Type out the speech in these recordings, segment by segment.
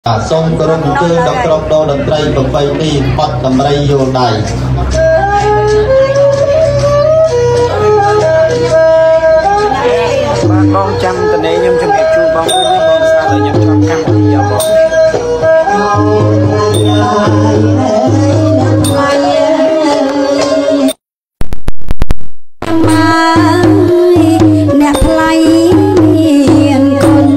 សូមគោរពអញ្ជើញដល់ក្រុមតន្ត្រីប្រពៃណីបទតម្រៃយល់ដៃបាទបងចាំតនេខ្ញុំជំរាបជូនបងវិញបងស្ដាប់ឲ្យខ្ញុំចង់កម្មវិធីបងអ្នកថ្លៃមានគុណ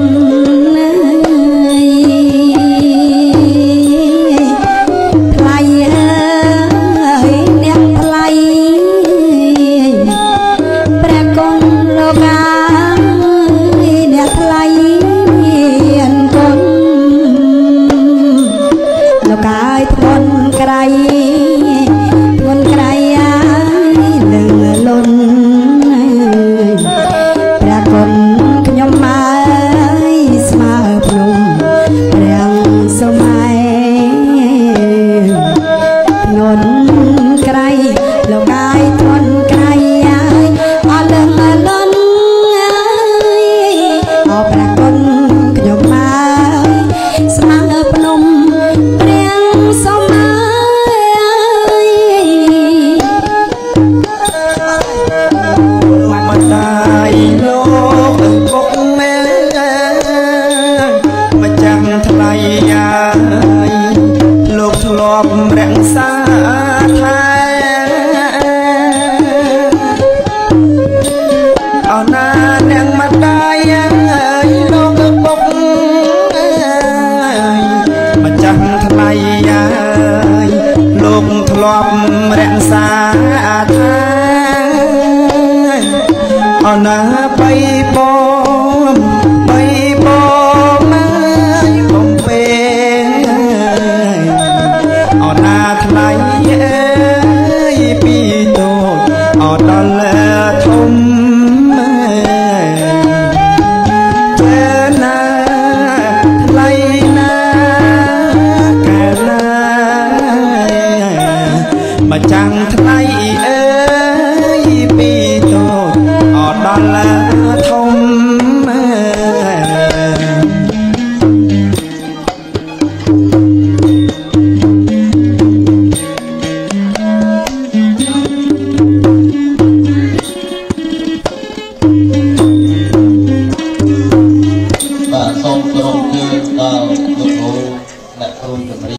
ថ្លៃអ្នកថ្លៃព្រះគុណលោកអាអ្នកថ្លៃមានគុណលោកអាយធ្ងន់ក្រៃធ្ងន់ក្រៃអាយនឹងលន់ព្រះគុណខ្ញុំមកស្មើភ្នំព្រះសម័យធ្ងន់ក្រៃលោកអាយធ្ងន់ក្រៃអាយអស់លឹងលន់អស់ព្រះគុណខ្ញុំមកស្មើភ្នំព្រះសម័យមកតាយលោកពុកម៉ែមកចាំថ្លៃអាយលោកធ្លាប់រក្សាថែអរណាអ្នកមកតាយលោកពុកមកចាំថ្លៃអាយលោកធ្លាប់រក្សាថែអរណាបីបងបំពេអរណាថ្លៃពីតូចអរដល់ធំចេណាថ្លៃណាកាលណាមកចាំងថ្លៃពីតូចអរដល់